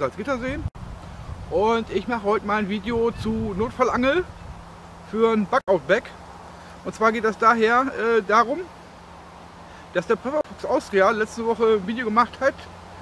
Salzgittersee und ich mache heute mal ein Video zu Notfallangel für ein Bug-Out-Bag. Und zwar geht das darum, dass der Pufferfuchs Austria letzte Woche ein Video gemacht hat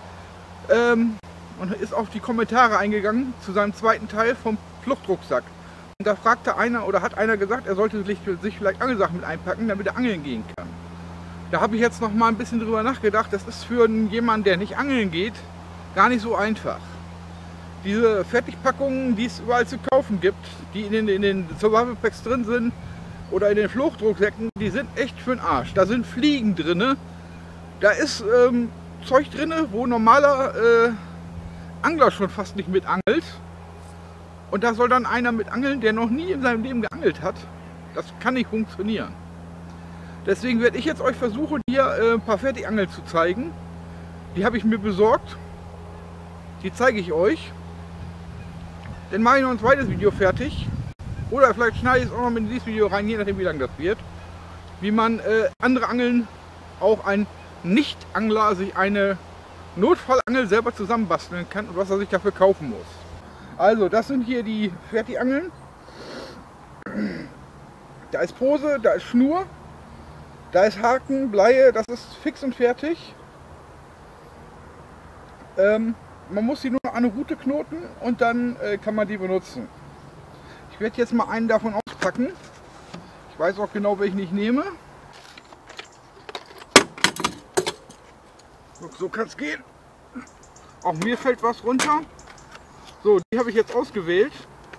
und ist auf die Kommentare eingegangen zu seinem zweiten Teil vom Fluchtrucksack. Und da fragte einer oder hat einer gesagt, er sollte sich vielleicht Angelsachen mit einpacken, damit er angeln gehen kann. Da habe ich jetzt noch mal ein bisschen drüber nachgedacht. Das ist für jemanden, der nicht angeln geht, gar nicht so einfach. Diese Fertigpackungen, die es überall zu kaufen gibt, die in den Survival Packs drin sind oder in den Fluchtrucksäcken, die sind echt für den Arsch. Da sind Fliegen drin, da ist Zeug drin, wo normaler Angler schon fast nicht mit angelt. Und da soll dann einer mit angeln, der noch nie in seinem Leben geangelt hat. Das kann nicht funktionieren. Deswegen werde ich jetzt euch versuchen, hier ein paar Fertigangeln zu zeigen. Die habe ich mir besorgt. Die zeige ich euch. Dann mache ich noch ein zweites Video fertig. Oder vielleicht schneide ich es auch noch mit in dieses Video rein, je nachdem wie lang das wird. Wie man andere Angeln, auch ein Nicht-Angler, sich eine Notfallangel selber zusammenbasteln kann und was er sich dafür kaufen muss. Also das sind hier die Fertigangeln. Da ist Pose, da ist Schnur. Da ist Haken, Bleie, das ist fix und fertig. Man muss sie nur an eine Rute knoten und dann kann man die benutzen. Ich werde jetzt mal einen davon auspacken. Ich weiß auch genau, welchen ich nehme. So kann es gehen. Auch mir fällt was runter. So, die habe ich jetzt ausgewählt.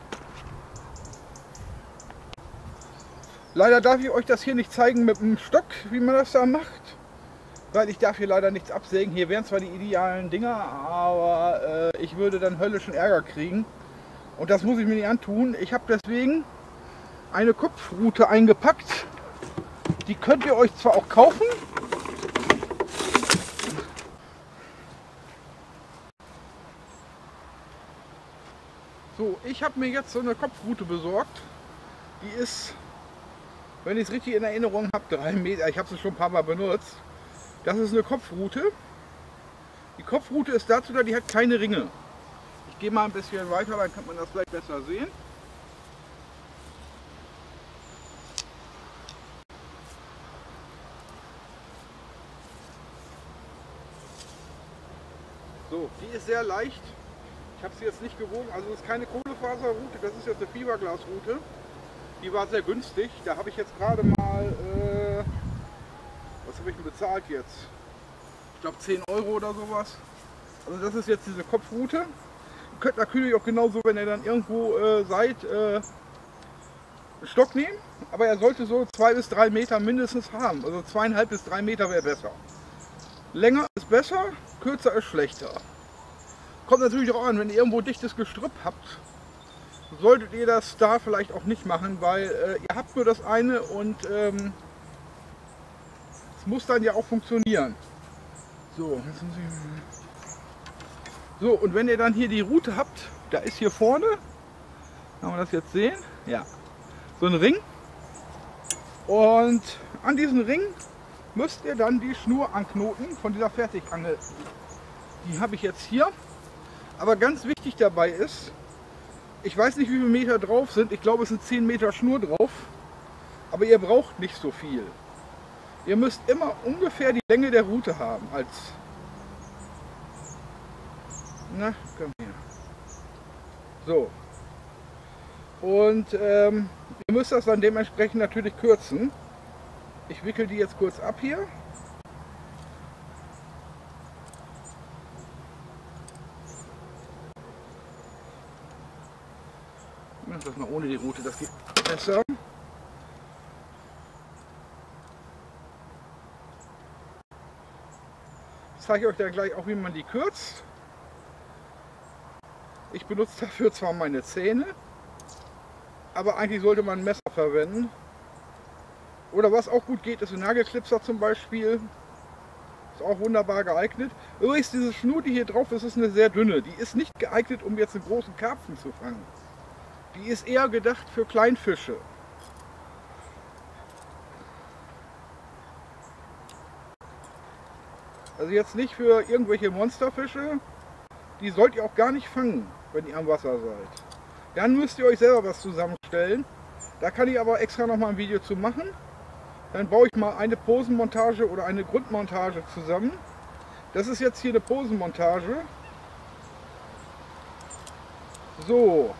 Leider darf ich euch das hier nicht zeigen mit dem Stock, wie man das da macht, weil ich darf hier leider nichts absägen. Hier wären zwar die idealen Dinger, aber ich würde dann höllischen Ärger kriegen und das muss ich mir nicht antun. Ich habe deswegen eine Kopfrute eingepackt. Die könnt ihr euch zwar auch kaufen, so, ich habe mir jetzt so eine Kopfrute besorgt. Die ist, wenn ich es richtig in Erinnerung habe, 3 Meter. Ich habe sie schon ein paar Mal benutzt. Das ist eine Kopfrute. Die Kopfrute ist dazu da, die hat keine Ringe. Ich gehe mal ein bisschen weiter, dann kann man das vielleicht besser sehen. So, die ist sehr leicht. Ich habe sie jetzt nicht gewogen. Also es ist keine Kohlefaserrute, das ist jetzt eine Fiberglasrute. Die war sehr günstig. Da habe ich jetzt gerade mal, was habe ich denn bezahlt jetzt? Ich glaube 10 Euro oder sowas. Also das ist jetzt diese Kopfrute. Ihr könnt natürlich auch genauso, wenn ihr dann irgendwo seid, einen Stock nehmen. Aber er sollte so 2 bis 3 Meter mindestens haben. Also 2,5 bis 3 Meter wäre besser. Länger ist besser, kürzer ist schlechter. Kommt natürlich auch an, wenn ihr irgendwo dichtes Gestrüpp habt, solltet ihr das da vielleicht auch nicht machen, weil ihr habt nur das eine und es muss dann ja auch funktionieren. So, und wenn ihr dann hier die Rute habt, da ist hier vorne, kann man das jetzt sehen? Ja, so ein Ring. Und an diesen Ring müsst ihr dann die Schnur anknoten von dieser Fertigangel. Die habe ich jetzt hier. Aber ganz wichtig dabei ist, ich weiß nicht, wie viele Meter drauf sind. Ich glaube, es sind 10 Meter Schnur drauf. Aber ihr braucht nicht so viel. Ihr müsst immer ungefähr die Länge der Rute haben. Na, komm her. So. Und ihr müsst das dann dementsprechend natürlich kürzen. Ich wickel die jetzt kurz ab hier. Ich mache das mal ohne die Rute, das geht besser. Ich zeige euch dann gleich auch, wie man die kürzt. Ich benutze dafür zwar meine Zähne, aber eigentlich sollte man ein Messer verwenden. Oder was auch gut geht, ist ein Nagelklipser zum Beispiel. Ist auch wunderbar geeignet. Übrigens, diese Schnur, die hier drauf ist, ist eine sehr dünne. Die ist nicht geeignet, um jetzt einen großen Karpfen zu fangen. Die ist eher gedacht für Kleinfische. Also jetzt nicht für irgendwelche Monsterfische. die sollt ihr auch gar nicht fangen, wenn ihr am Wasser seid. Dann müsst ihr euch selber was zusammenstellen. Da kann ich aber extra noch mal ein Video zu machen. Dann baue ich mal eine Posenmontage oder eine Grundmontage zusammen. Das ist jetzt hier eine Posenmontage. So.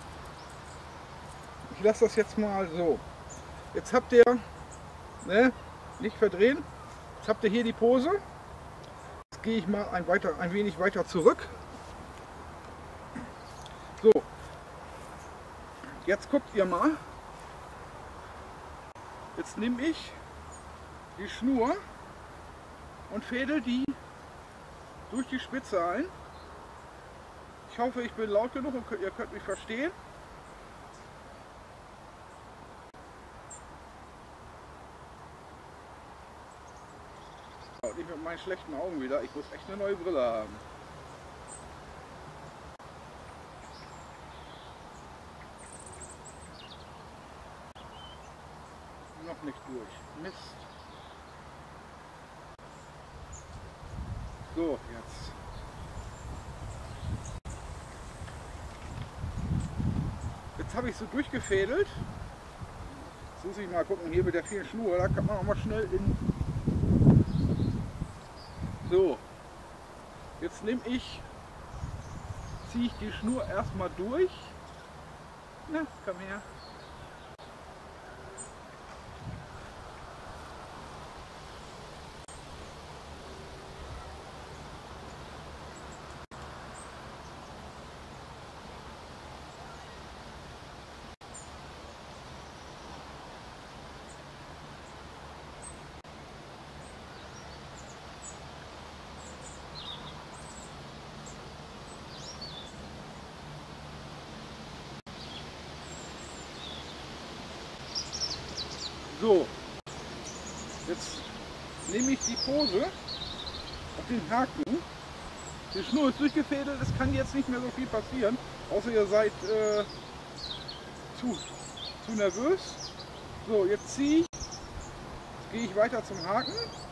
Ich lasse das jetzt mal so. Jetzt habt ihr, ne, nicht verdrehen. Jetzt habt ihr hier die Pose. Jetzt gehe ich mal ein wenig weiter zurück. So. Jetzt guckt ihr mal. Jetzt nehme ich die Schnur und fädel die durch die Spitze ein. Ich hoffe, ich bin laut genug und ihr könnt mich verstehen. Nicht mit meinen schlechten Augen wieder. Ich muss echt eine neue Brille haben. Noch nicht durch. Mist. So, jetzt. Jetzt habe ich so durchgefädelt. Jetzt muss ich mal gucken, hier mit der vielen Schnur, da kann man auch mal schnell in... So, jetzt ziehe ich die Schnur erstmal durch. Na, komm her. So, jetzt nehme ich die Pose auf den Haken. Die Schnur ist durchgefädelt, es kann jetzt nicht mehr so viel passieren, außer ihr seid zu nervös. So, jetzt gehe ich weiter zum Haken.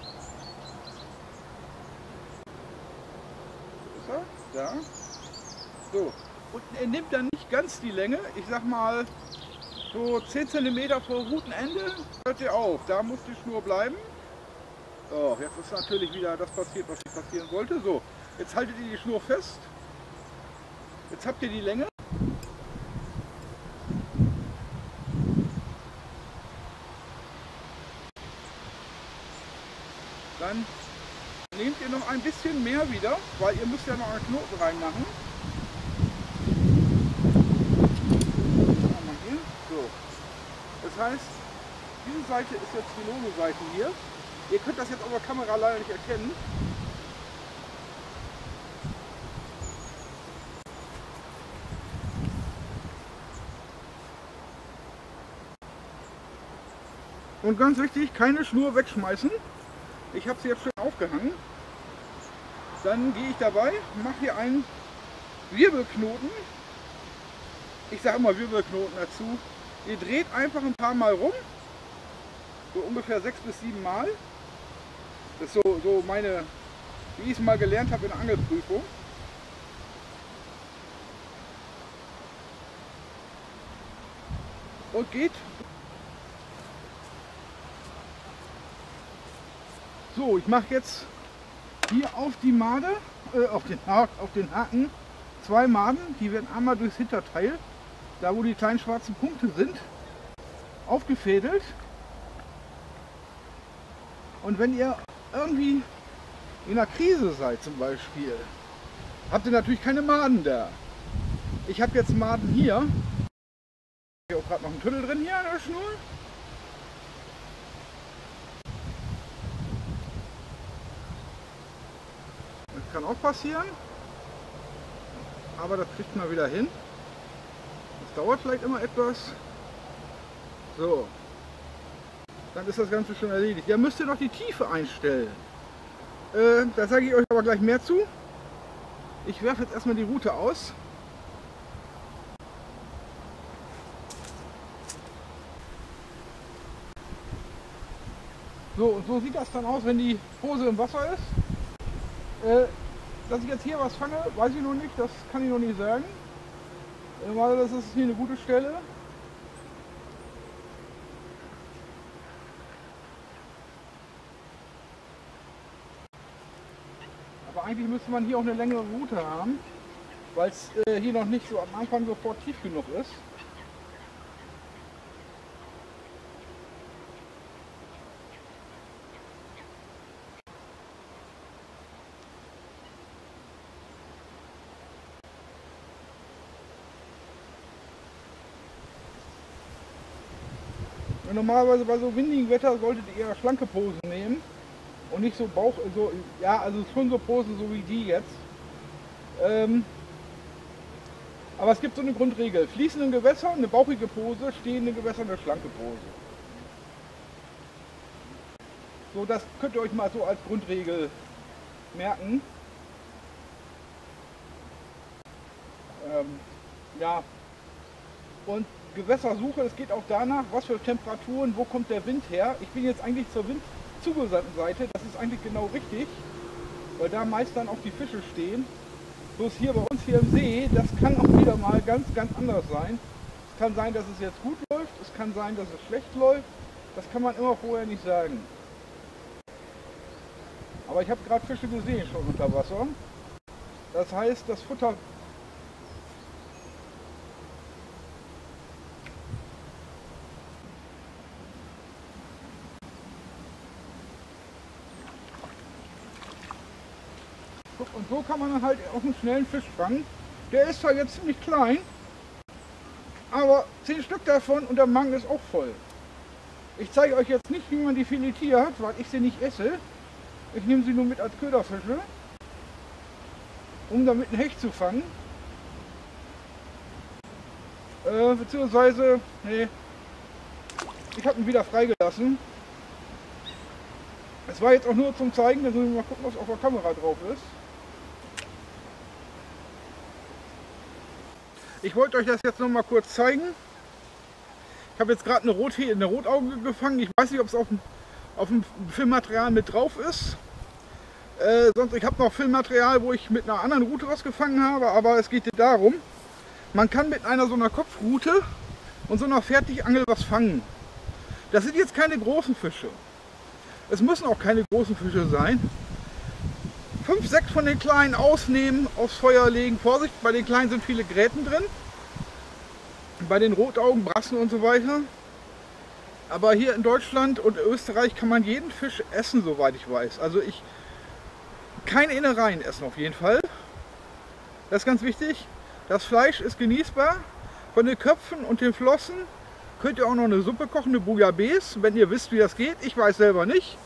Ist er? Da. So, und er nimmt dann nicht ganz die Länge, ich sag mal so 10 cm vor Routenende hört ihr auf, da muss die Schnur bleiben. So, jetzt ist natürlich wieder das passiert, was nicht passieren wollte. So, jetzt haltet ihr die Schnur fest. Jetzt habt ihr die Länge. Dann nehmt ihr noch ein bisschen mehr wieder, weil ihr müsst ja noch einen Knoten reinmachen. So. Das heißt, diese Seite ist jetzt die Logo-Seite hier. Ihr könnt das jetzt auf der Kamera leider nicht erkennen. Und ganz wichtig, keine Schnur wegschmeißen. Ich habe sie jetzt schön aufgehangen. Dann gehe ich dabei, mache hier einen Wirbelknoten. Ich sage immer Wirbelknoten dazu. Ihr dreht einfach ein paar Mal rum. So ungefähr 6 bis 7 Mal. Das ist so meine, wie ich es mal gelernt habe in der Angelprüfung. Und geht. So, ich mache jetzt hier auf die Made, auf den Haken 2 Maden. Die werden einmal durchs Hinterteil, da wo die kleinen schwarzen Punkte sind, aufgefädelt. Und wenn ihr irgendwie in einer Krise seid zum Beispiel, habt ihr natürlich keine Maden da. Ich habe jetzt Maden hier. Ich habe auch gerade noch einen Tunnel drin hier an der Schnur. Das kann auch passieren. Aber das kriegt man wieder hin. Das dauert vielleicht immer etwas. So. Dann ist das Ganze schon erledigt. Ja, müsst ihr noch die Tiefe einstellen. Da sage ich euch aber gleich mehr zu. Ich werfe jetzt erstmal die Rute aus. So, und so sieht das dann aus, wenn die Pose im Wasser ist. dass ich jetzt hier was fange, weiß ich noch nicht, das kann ich noch nicht sagen. Weil das ist hier eine gute Stelle. Aber eigentlich müsste man hier auch eine längere Route haben, weil es hier noch nicht so am Anfang sofort tief genug ist. Normalerweise bei so windigen Wetter solltet ihr eher schlanke Posen nehmen und nicht so Bauch, so, ja, also schon so Posen so wie die jetzt. Aber es gibt so eine Grundregel: fließende Gewässer, eine bauchige Pose, stehende Gewässer, eine schlanke Pose. So, das könnt ihr euch mal so als Grundregel merken. Ja, und Gewässersuche, es geht auch danach, was für Temperaturen, wo kommt der Wind her. Ich bin jetzt eigentlich zur windzugewandten Seite, das ist eigentlich genau richtig, weil da meist dann auch die Fische stehen. Bloß hier bei uns hier im See, das kann auch wieder mal ganz anders sein. Es kann sein, dass es jetzt gut läuft, es kann sein, dass es schlecht läuft. Das kann man immer vorher nicht sagen. Aber ich habe gerade Fische gesehen schon unter Wasser. Das heißt, das Futter... Und so kann man dann halt auch einen schnellen Fisch fangen. Der ist zwar jetzt ziemlich klein, aber 10 Stück davon und der Magen ist auch voll. Ich zeige euch jetzt nicht, wie man die filetiert, weil ich sie nicht esse. Ich nehme sie nur mit als Köderfische, um damit einen Hecht zu fangen. Beziehungsweise, nee, ich habe ihn wieder freigelassen. Es war jetzt auch nur zum Zeigen, da müssen wir mal gucken, was auf der Kamera drauf ist. Ich wollte euch das jetzt noch mal kurz zeigen. Ich habe jetzt gerade eine Rotauge gefangen. Ich weiß nicht, ob es auf dem Filmmaterial mit drauf ist. Ich habe noch Filmmaterial, wo ich mit einer anderen Rute was gefangen habe. Aber es geht darum, man kann mit einer so einer Kopfrute und so einer Fertigangel was fangen. Das sind jetzt keine großen Fische. Es müssen auch keine großen Fische sein. 5, 6 von den kleinen ausnehmen, aufs Feuer legen. Vorsicht, bei den kleinen sind viele Gräten drin. Bei den Rotaugen, Brassen und so weiter. Aber hier in Deutschland und Österreich kann man jeden Fisch essen, soweit ich weiß. Also keine Innereien essen auf jeden Fall. Das ist ganz wichtig. Das Fleisch ist genießbar. Von den Köpfen und den Flossen könnt ihr auch noch eine Suppe kochen, eine Bouillabaisse, wenn ihr wisst, wie das geht. Ich weiß selber nicht.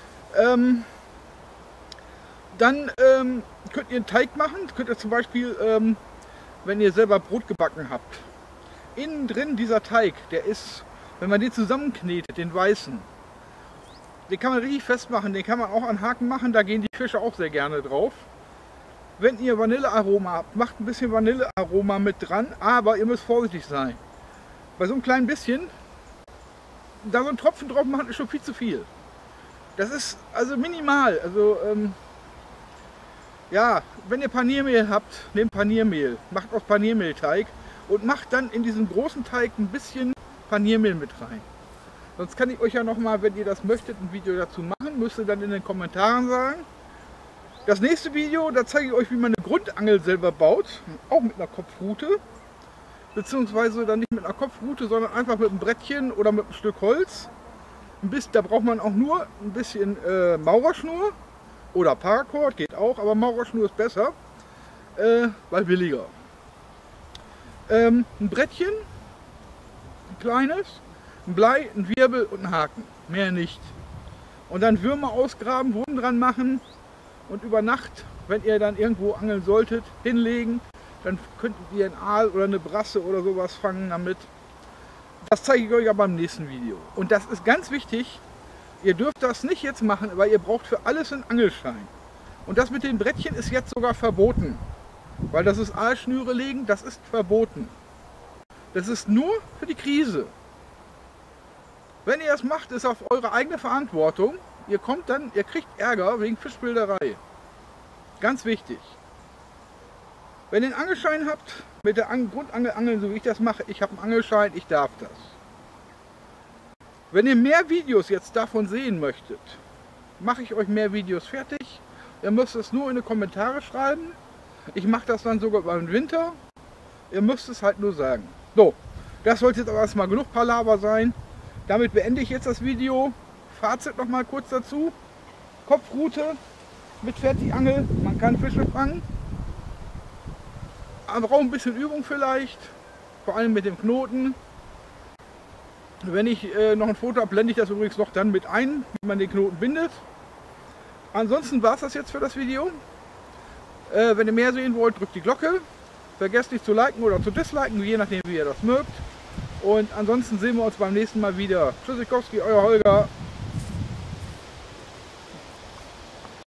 Dann könnt ihr einen Teig machen. Könnt ihr zum Beispiel, wenn ihr selber Brot gebacken habt, innen drin dieser Teig, der ist, wenn man den zusammenknetet, den weißen, den kann man richtig festmachen, den kann man auch an Haken machen, da gehen die Fische auch sehr gerne drauf. Wenn ihr Vanillearoma habt, macht ein bisschen Vanillearoma mit dran, aber ihr müsst vorsichtig sein. Bei so einem kleinen bisschen, da so einen Tropfen drauf machen, ist schon viel zu viel. Das ist also minimal. Also ja, wenn ihr Paniermehl habt, nehmt Paniermehl, macht aus Paniermehlteig und macht dann in diesen großen Teig ein bisschen Paniermehl mit rein. Sonst kann ich euch ja noch mal, wenn ihr das möchtet, ein Video dazu machen, müsst ihr dann in den Kommentaren sagen. Das nächste Video, da zeige ich euch, wie man eine Grundangel selber baut, auch mit einer Kopfrute. Beziehungsweise dann nicht mit einer Kopfrute, sondern einfach mit einem Brettchen oder mit einem Stück Holz. Da braucht man auch nur ein bisschen Maurerschnur oder Paracord, geht auch, aber Maurerschnur ist besser, weil billiger. Ein Brettchen, ein kleines, ein Blei, ein Wirbel und ein Haken, mehr nicht. Und dann Würmer ausgraben, Wunden dran machen und über Nacht, wenn ihr dann irgendwo angeln solltet, hinlegen. Dann könntet ihr einen Aal oder eine Brasse oder sowas fangen damit. Das zeige ich euch aber im nächsten Video. Und das ist ganz wichtig, ihr dürft das nicht jetzt machen, weil ihr braucht für alles einen Angelschein. Und das mit den Brettchen ist jetzt sogar verboten. Weil das ist Aalschnüre legen, das ist verboten. Das ist nur für die Krise. Wenn ihr das macht, ist auf eure eigene Verantwortung. Ihr kriegt Ärger wegen Fischbilderei. Ganz wichtig. Wenn ihr einen Angelschein habt, mit der Grundangel angeln, so wie ich das mache, ich habe einen Angelschein, ich darf das. Wenn ihr mehr Videos jetzt davon sehen möchtet, mache ich euch mehr Videos fertig. Ihr müsst es nur in die Kommentare schreiben. Ich mache das dann sogar beim Winter. Ihr müsst es halt nur sagen. So, das sollte jetzt aber erstmal genug Palaver sein. Damit beende ich jetzt das Video. Fazit noch mal kurz dazu. Kopfrute mit Fertigangel, man kann Fische fangen. Man braucht ein bisschen Übung vielleicht, vor allem mit dem Knoten. Wenn ich noch ein Foto habe, blende ich das übrigens noch dann mit ein, wie man den Knoten bindet. Ansonsten war es das jetzt für das Video. Wenn ihr mehr sehen wollt, drückt die Glocke. Vergesst nicht zu liken oder zu disliken, je nachdem wie ihr das mögt. Und ansonsten sehen wir uns beim nächsten Mal wieder. Tschüssikowski, euer Holger.